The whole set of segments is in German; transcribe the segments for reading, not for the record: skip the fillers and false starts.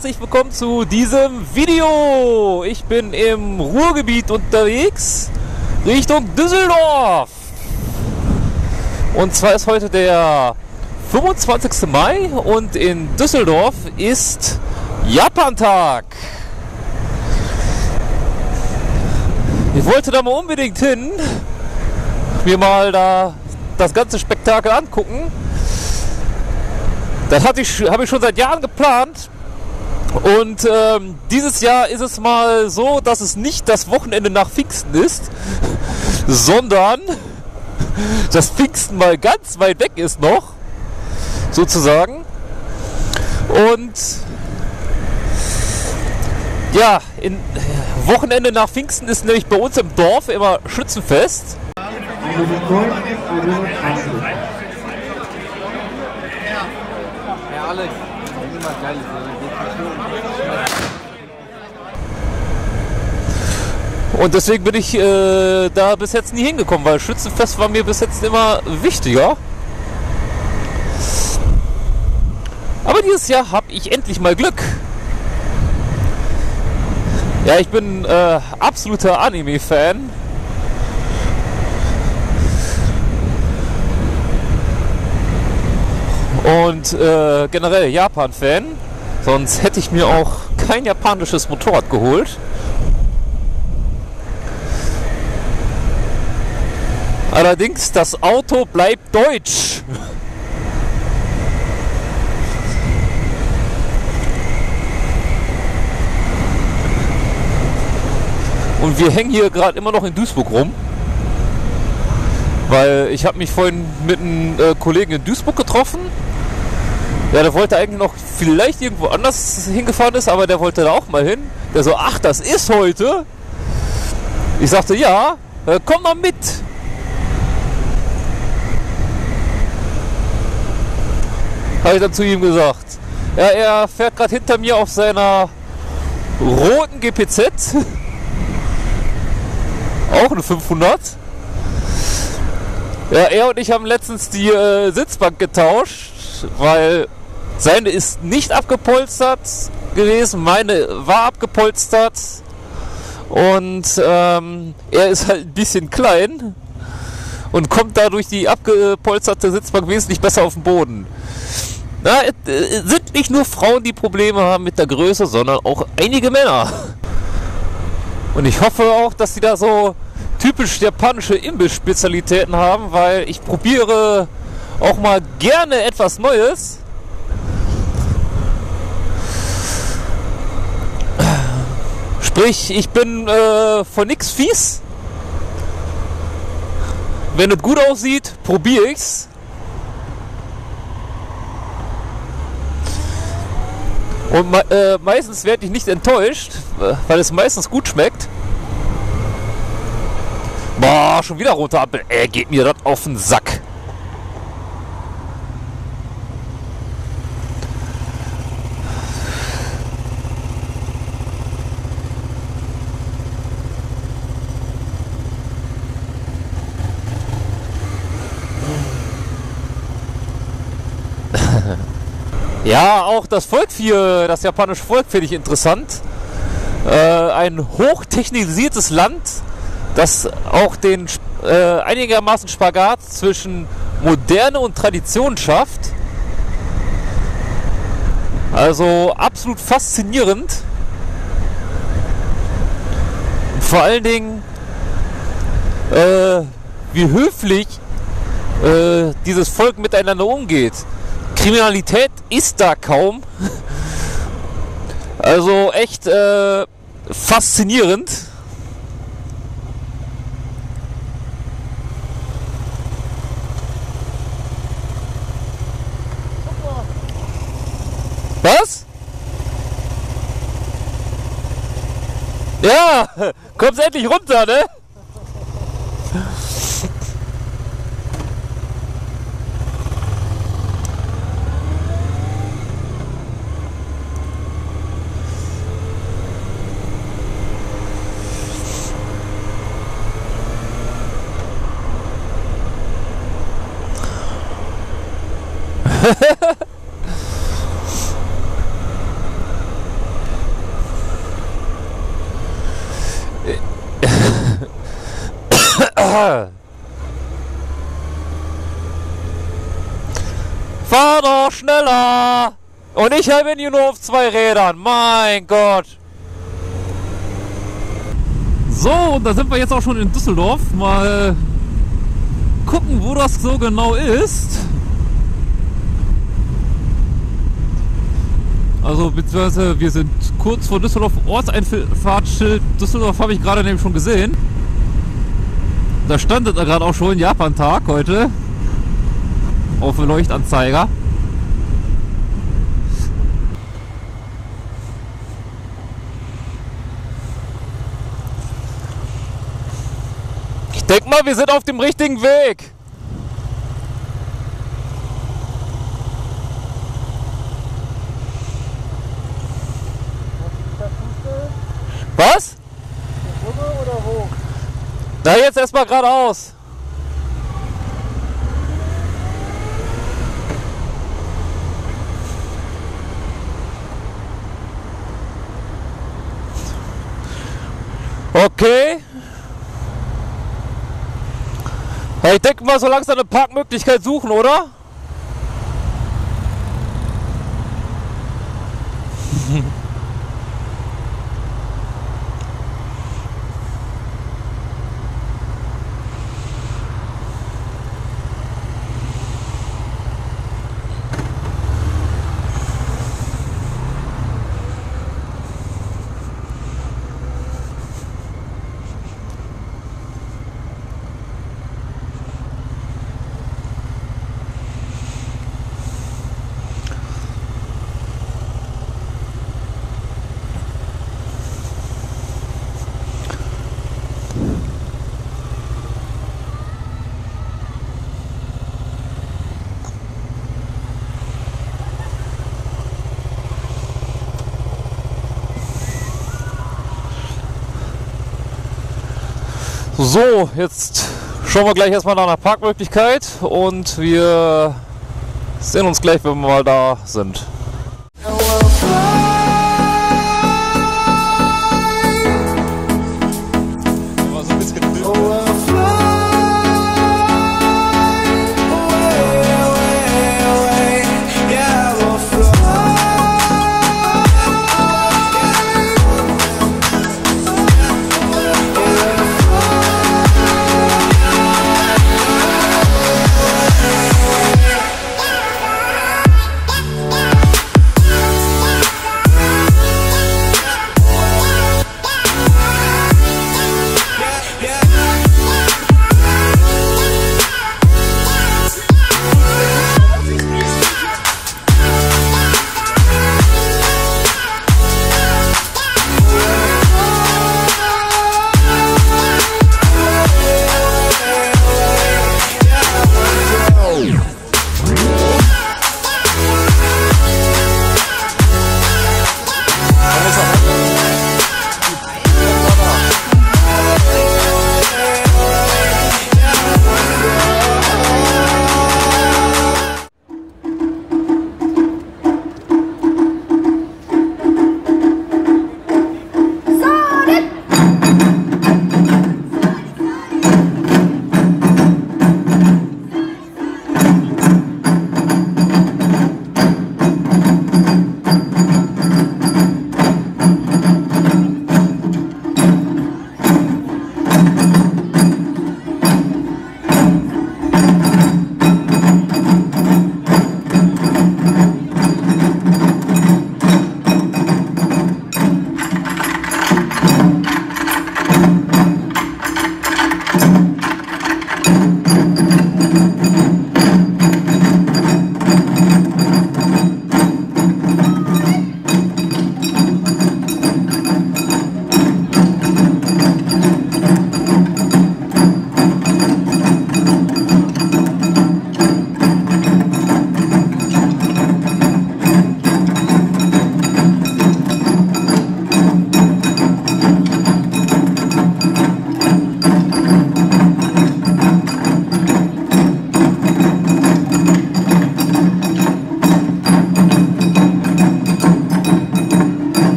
herzlich willkommen zu diesem Video. Ich bin im Ruhrgebiet unterwegs, Richtung Düsseldorf. Und zwar ist heute der 25. Mai und in Düsseldorf ist Japantag. Ich wollte da mal unbedingt hin, mir mal da das ganze Spektakel angucken. Das habe ich schon seit Jahren geplant. Und dieses Jahr ist es mal so, dass es nicht das Wochenende nach Pfingsten ist, sondern das Pfingsten mal ganz weit weg ist noch, sozusagen. Und ja, Wochenende nach Pfingsten ist nämlich bei uns im Dorf immer Schützenfest. Und deswegen bin ich da bis jetzt nie hingekommen, weil Schützenfest war mir bis jetzt immer wichtiger. Aber dieses Jahr habe ich endlich mal Glück. Ja, ich bin absoluter Anime-Fan. Und generell Japan-Fan. Sonst hätte ich mir auch kein japanisches Motorrad geholt. Allerdings, das Auto bleibt deutsch. Und wir hängen hier gerade immer noch in Duisburg rum. Weil ich habe mich vorhin mit einem Kollegen in Duisburg getroffen. Ja, der wollte eigentlich noch vielleicht irgendwo anders hingefahren ist, aber der wollte da auch mal hin. Der so, ach, das ist heute? Ich sagte, ja, komm mal mit. Habe ich dann zu ihm gesagt. Ja, er fährt gerade hinter mir auf seiner roten GPZ. Auch eine 500. Ja, er und ich haben letztens die Sitzbank getauscht, weil seine ist nicht abgepolstert gewesen, meine war abgepolstert und er ist halt ein bisschen klein und kommt dadurch die abgepolsterte Sitzbank wesentlich besser auf den Boden. Na, es sind nicht nur Frauen, die Probleme haben mit der Größe, sondern auch einige Männer. Und ich hoffe auch, dass sie da so typisch japanische Imbiss-Spezialitäten haben, weil ich probiere auch mal gerne etwas Neues. Sprich, ich bin von nix fies. Wenn es gut aussieht, probiere ich's. Und meistens werde ich nicht enttäuscht, weil es meistens gut schmeckt. Boah, schon wieder rote Ampel. Geht mir das auf den Sack. Ja, auch das Volkvieh, das japanische Volk finde ich interessant. Ein hochtechnisiertes Land, das auch den einigermaßen Spagat zwischen Moderne und Tradition schafft. Also absolut faszinierend. Und vor allen Dingen, wie höflich dieses Volk miteinander umgeht. Kriminalität ist da kaum. Also echt faszinierend. Was? Ja, kommst endlich runter, ne? Fahr doch schneller! Und ich bin hier nur auf 2 Rädern. Mein Gott! So, und da sind wir jetzt auch schon in Düsseldorf. Mal gucken, wo das so genau ist. Also, beziehungsweise wir sind kurz vor Düsseldorf. Ortseinfahrtsschild Düsseldorf habe ich gerade nämlich schon gesehen. Da stand da gerade auch schon Japan-Tag heute. Auf dem Leuchtanzeiger. Ich denke mal, wir sind auf dem richtigen Weg. Was? Oder wo? Na, jetzt erstmal geradeaus. Okay. Ja, ich denke mal, so langsam eine Parkmöglichkeit suchen, oder? So, jetzt schauen wir gleich erstmal nach einer Parkmöglichkeit und wir sehen uns gleich, wenn wir mal da sind.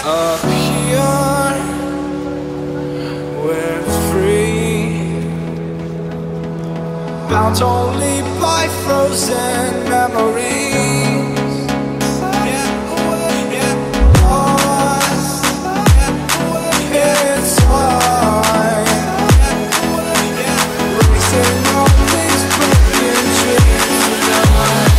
Up here, we're free, bound only by frozen memories. Lost, it's time, racing on these broken dreams tonight.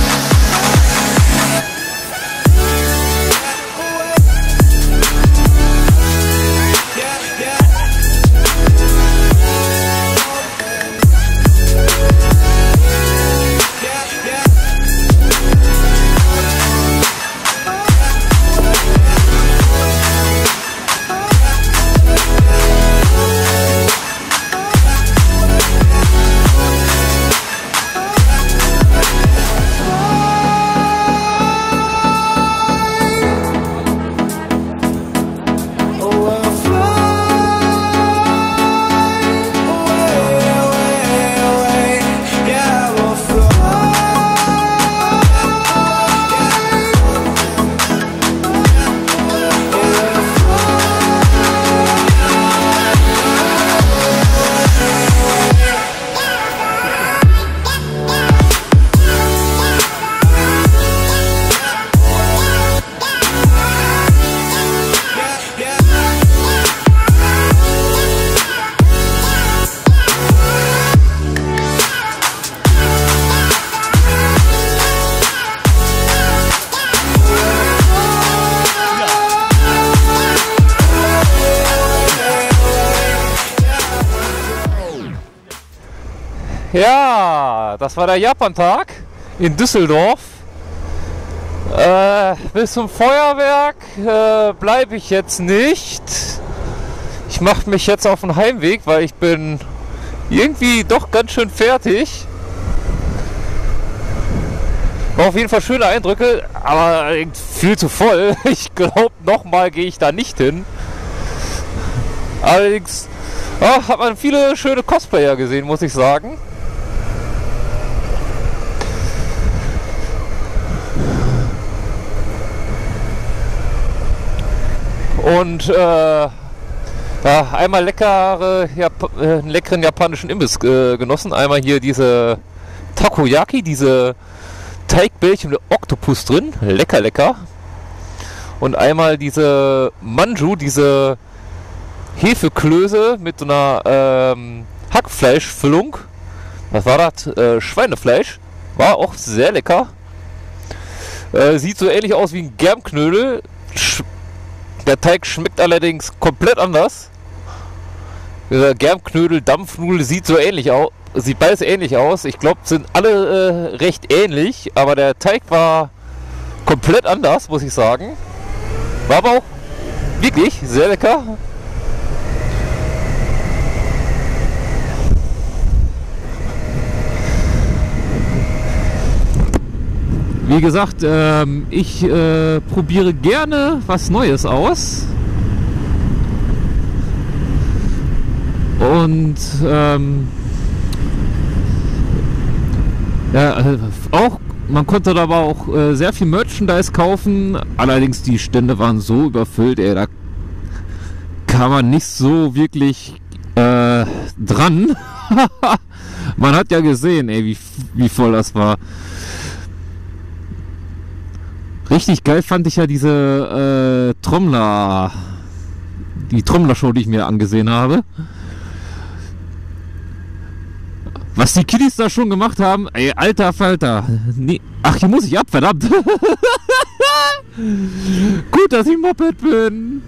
Ja, das war der Japantag in Düsseldorf. Bis zum Feuerwerk bleibe ich jetzt nicht. Ich mache mich jetzt auf den Heimweg, weil ich bin irgendwie doch ganz schön fertig. War auf jeden Fall schöne Eindrücke, aber viel zu voll. Ich glaube, nochmal gehe ich da nicht hin. Allerdings hat man viele schöne Cosplayer gesehen, muss ich sagen. Und einmal einen leckeren japanischen Imbiss genossen. Einmal hier diese Takoyaki, diese Teigbällchen mit Oktopus drin. Lecker, lecker. Und einmal diese Manju, diese Hefeklöße mit so einer Hackfleischfüllung. Was war das? Schweinefleisch. War auch sehr lecker. Sieht so ähnlich aus wie ein Germknödel. Der Teig schmeckt allerdings komplett anders. Dieser Germknödel, Dampfnudel sieht so ähnlich aus. Sieht beides ähnlich aus. Ich glaube, sind alle recht ähnlich. Aber der Teig war komplett anders, muss ich sagen. War aber auch wirklich sehr lecker. Wie gesagt, ich probiere gerne was Neues aus. Und auch, man konnte da aber auch sehr viel Merchandise kaufen. Allerdings die Stände waren so überfüllt, da kam man nicht so wirklich dran. Man hat ja gesehen, wie voll das war. Richtig geil fand ich ja diese die Trommler-Show, die ich mir angesehen habe. Was die Kiddies da schon gemacht haben, alter Falter. Nee. Ach, hier muss ich ab, verdammt. Gut, dass ich Moped bin.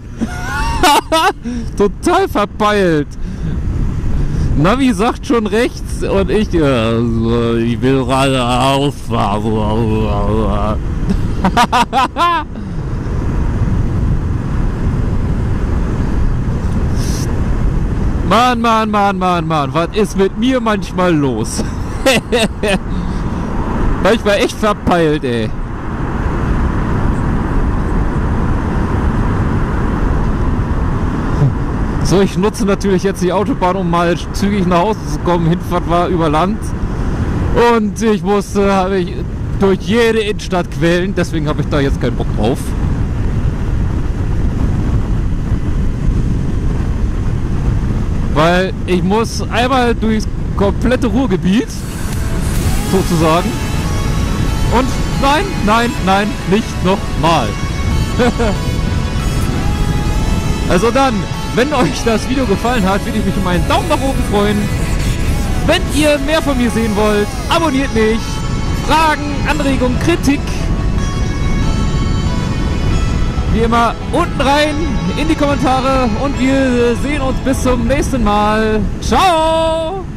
Total verpeilt. Navi sagt schon rechts und ich will geradeaus fahren. Mann, was ist mit mir manchmal los? Manchmal echt verpeilt, So, ich nutze natürlich jetzt die Autobahn, um mal zügig nach Hause zu kommen. Hinfahrt war über Land und ich musste durch jede Innenstadt quälen, deswegen habe ich da jetzt keinen Bock drauf. weil ich muss einmal durchs komplette Ruhrgebiet, sozusagen. Und nein, nicht nochmal. Also dann, wenn euch das Video gefallen hat, würde ich mich um einen Daumen nach oben freuen. Wenn ihr mehr von mir sehen wollt, abonniert mich. Fragen, Anregungen, Kritik, wie immer unten rein in die Kommentare und wir sehen uns bis zum nächsten Mal. Ciao!